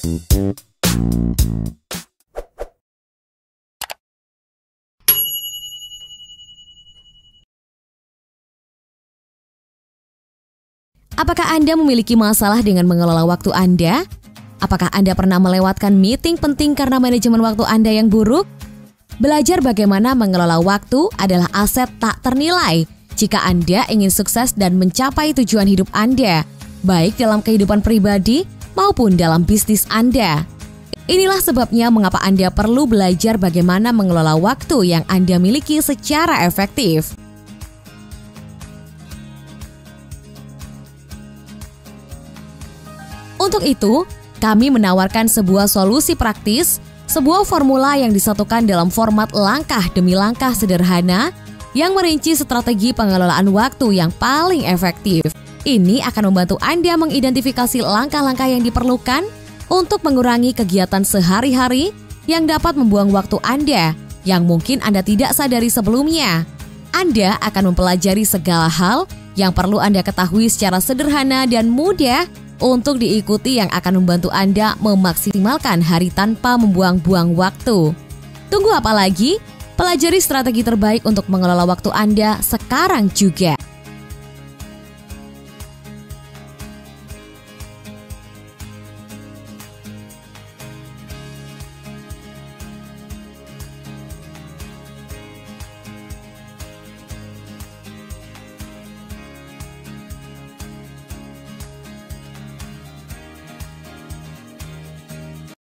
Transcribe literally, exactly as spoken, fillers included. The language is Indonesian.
Apakah Anda memiliki masalah dengan mengelola waktu Anda? Apakah Anda pernah melewatkan meeting penting karena manajemen waktu Anda yang buruk? Belajar bagaimana mengelola waktu adalah aset tak ternilai jika Anda ingin sukses dan mencapai tujuan hidup Anda, baik dalam kehidupan pribadi maupun dalam bisnis Anda. Inilah sebabnya mengapa Anda perlu belajar bagaimana mengelola waktu yang Anda miliki secara efektif. Untuk itu, kami menawarkan sebuah solusi praktis, sebuah formula yang disatukan dalam format langkah demi langkah sederhana yang merinci strategi pengelolaan waktu yang paling efektif. Ini akan membantu Anda mengidentifikasi langkah-langkah yang diperlukan untuk mengurangi kegiatan sehari-hari yang dapat membuang waktu Anda yang mungkin Anda tidak sadari sebelumnya. Anda akan mempelajari segala hal yang perlu Anda ketahui secara sederhana dan mudah untuk diikuti yang akan membantu Anda memaksimalkan hari tanpa membuang-buang waktu. Tunggu apa lagi? Pelajari strategi terbaik untuk mengelola waktu Anda sekarang juga.